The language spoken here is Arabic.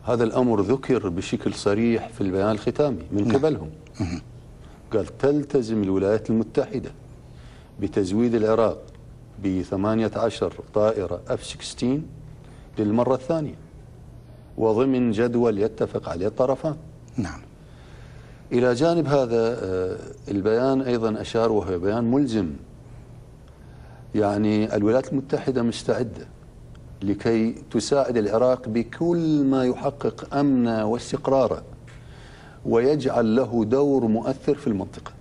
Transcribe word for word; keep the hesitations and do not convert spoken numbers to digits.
هذا الأمر ذكر بشكل صريح في البيان الختامي من قبلهم. قال تلتزم الولايات المتحدة بتزويد العراق ب ثمانية عشر طائرة إف ستة عشر للمرة الثانية وضمن جدول يتفق عليه الطرفان. نعم. إلى جانب هذا البيان أيضا أشار، وهو بيان ملزم، يعني الولايات المتحدة مستعدة لكي تساعد العراق بكل ما يحقق أمنه واستقراره ويجعل له دور مؤثر في المنطقة.